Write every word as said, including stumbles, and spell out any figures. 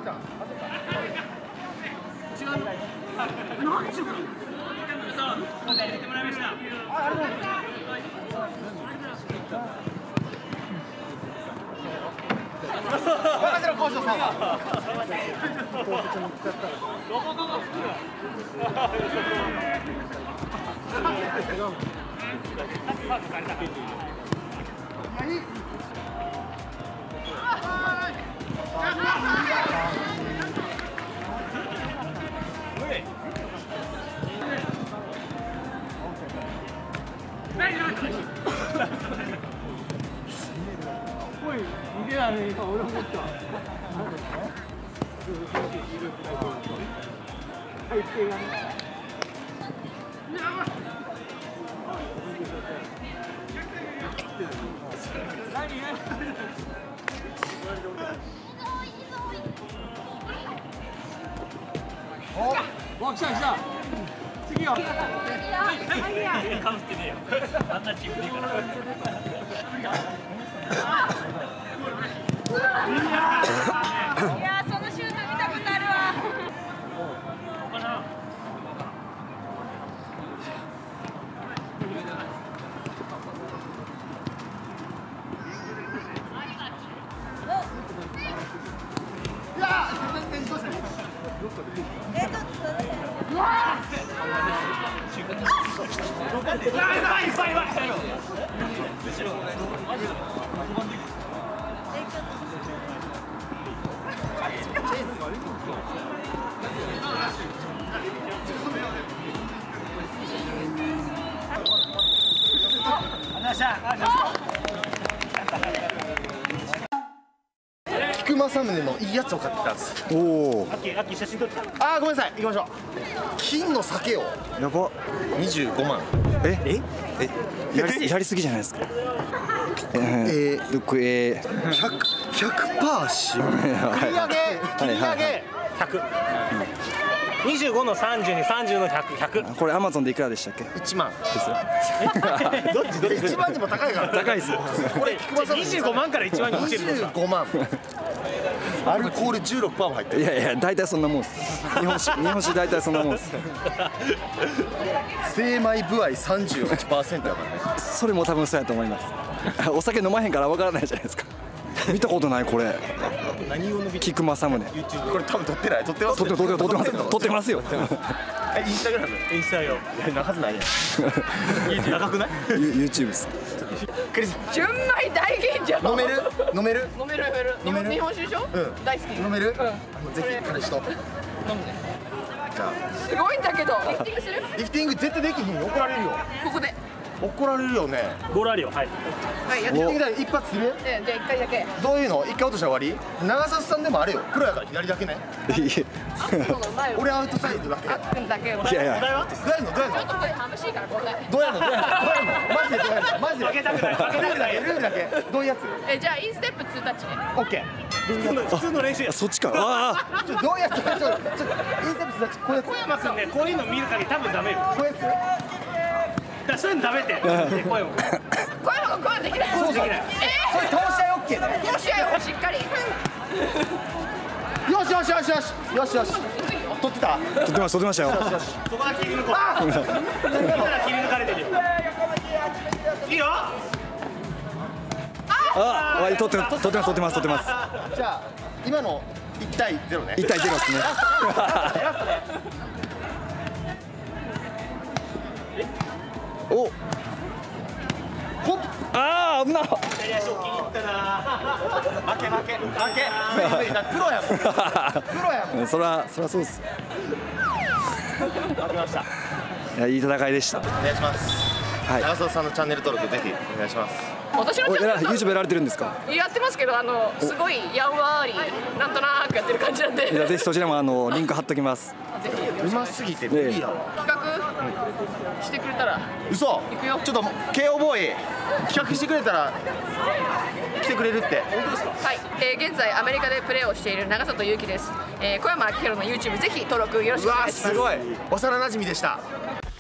違う。なんちゅう。すみません、入れてもらいました。あ、ありがとうございます。任せろ、交渉さんは。どこどこ。逃げないね、今俺思った。背景がね。お、わ、来た来た。次よ。かぶってねえよ。あんなチームでいいから。 いやー、そのシュート見たことあるわ。 菊正宗のいいやつを買ってきたんです。 おお。アッキー、アッキー写真撮って。 あー、ごめんなさい、行きましょう。金の酒を。 やば。 にじゅうごまん。 えええやりやりすぎじゃないですか。えー、どこえー、 百百パーし。 繰り上げ、繰り上げ。百。にじゅうごの三十に三十の百百。 これアマゾンでいくらでしたっけ？ 一万ですよ。 どっちどっち？ 一万でも高いから。 高いです。 これ菊正宗。 二十五万から一万に落ちるのか。 にじゅうごまん。アルコールじゅうろくパーも入ってる。 いやいや、大体そんなもんです。日本酒、日本酒大体そんなもんです。 精米部合さんじゅうはちパーセントだからね。 それも多分そうやと思います。お酒飲まへんからわからないじゃないですか。見たことないこれ。 何を伸びて？ 菊正宗。 これ多分撮ってない？撮ってます？ 撮って撮って撮ってます。撮ってますよ。 え、インスタグラム？ インスタよ。 なはずないやん。 長くない？ YouTube です。 クリス。 純米大吟醸。 飲める？飲める？ 飲める飲める。日本日本酒でしょ？ うん。 大好き。 飲める？ うん。 ぜひ彼氏と。飲むね。じゃあ。 すごいんだけど。リフティングする？ リフティング絶対できひんよ。怒られるよ。 ここで。 怒られるよね。 ボールあるよ。はい。 はい、やっリフティングだ一発する？ て。じゃあ一回だけ。 どういうの？一回落としたら終わり？長澤さんでもあれよ。プロやから左だけね。俺アウトサイドだけ。 あっくんだけ。いやいやいや。 どうやんの？どうやんの？ ちょっとこれ楽しいからこれ。 どうやんの？どうやんの？どうやんの？マジでどうやんの？マジで。 負けたくない。負けたくない。 ルールだけ。どういうやつ？ え、じゃあインステップツータッチで。 オッケー。 普通の普通の練習や。 そっちか。ああ。 ちょどうやってちょちょちょインステップだちこうやつ。 小山君ね、こういうの見る限り多分ダメよ。 こうやつ。 だそういうのダメって。声も。 声も声できない。 そうできない。 えそれ通し合いオッケーね。 ー、どうしようしっかり。 よしよしよしよしよしよし。取ってた？ 撮ってました撮ってましたよ。 そこは切り抜こう。見たら切り抜かれてるよ。いいよ。 あ、撮って撮ってます撮ってます撮ってます。 じゃあ今のいち対ゼロね。 一対ゼロですね。お。 ほっ。 ああ、危な。 左足を気に入ったな。 負け負け負け。無理だプロやもん。プロやもん。 そらそらそうです。 負けました。 いや、いい戦いでした。 お願いします。 はい。 長澤さんのチャンネル登録ぜひお願いします。 私のお、えらチャンネル YouTube やられてるんですか？ やってますけど、あのすごいやんわりなんとなくやってる感じなんで。 いや、ぜひそちらもあのリンク貼っときます。 ぜひうますぎて無理やわ。 企画してくれたら。 嘘。 行くよ。 ちょっとケーオーボーイ企画してくれたら来てくれるって。本当ですか？ はい、えー、現在アメリカでプレーをしている長里祐希です。えー、小山明宏の YouTube ぜひ登録よろしくお願いします。 うわーすごい幼馴染でした。